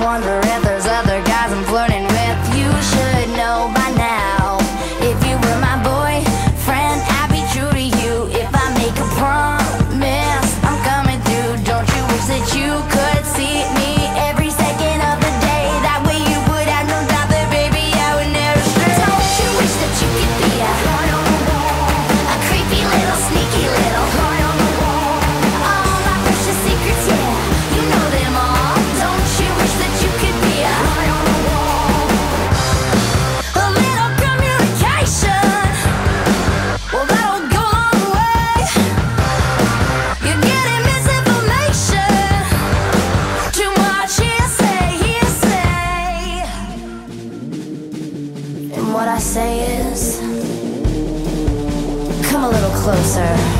wonder if there's other guys I'm flirting with. You should know by now. If you were my boyfriend, I'd be true to you. If I make a promise, I'm coming through. Don't you wish that you could see me every second of the day? That way you would have no doubt that, baby, I would never stray. Don't you wish that you could be a creepy little, sneaky little heart on the wall? All my precious secrets, yeah, you know them all. Don't you wish that you could be a heart on the wall? A little communication, well, that'll go a long way. You're getting misinformation, too much hearsay, hearsay. And what I say is, come a little closer.